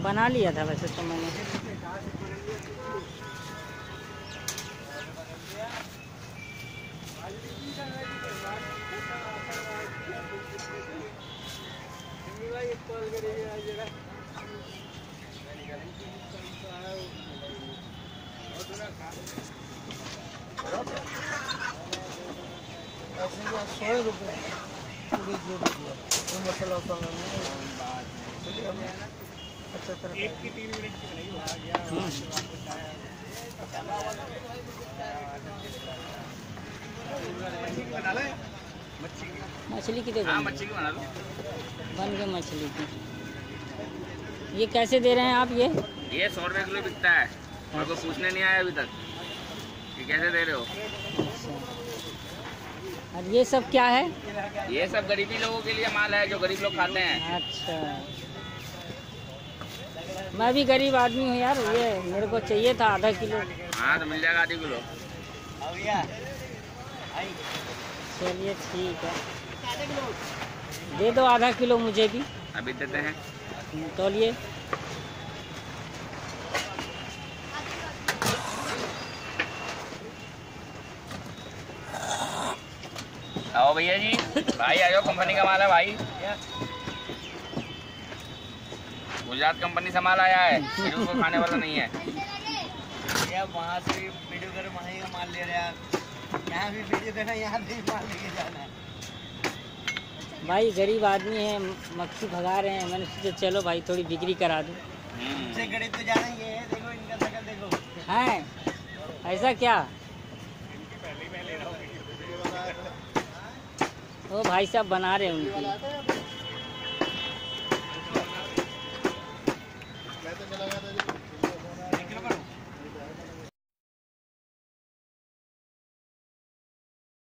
बना लिया था वैसे तो मैंने। मसाला अच्छा तरह 1 की 3 मिनट की बनाई आ गया। मछली की तो मच्छी की बना लो। बन गए मछली की। ये कैसे दे रहे हैं आप ये 100 रुपये किलो बिकता है। मेरे को पूछने नहीं आया अभी तक कि कैसे दे रहे हो। अच्छा, और ये सब क्या है? ये सब गरीबी लोगों के लिए माल है जो गरीब लोग खाते हैं। अच्छा, मैं भी गरीब आदमी हूँ यार, ये मेरे को चाहिए था आधा किलो। हाँ तो मिल जाएगा आधी किलो। चलिए ठीक है, दे दो आधा किलो मुझे भी। अभी देते हैं। तौलिए। आओ भैया जी, भाई आ जाओ, कंपनी का माल है भाई। गुजरात कंपनी से माल आया है, वीडियो को खाने वाला नहीं है। वहाँ से वीडियो कर वहीं का माल ले रहे हैं, यहाँ भी वीडियो करना, यहाँ भी माल लेके जाना है। भाई गरीब आदमी है, मक्खी भगा रहे हैं, मैंने सोचा चलो भाई थोड़ी बिक्री करा दूँ। सबसे गरीब तो जाना ही है, देखो इनका शकल देखो। हैं ऐसा क्या? वो भाई साहब बना रहे हैं उनकी।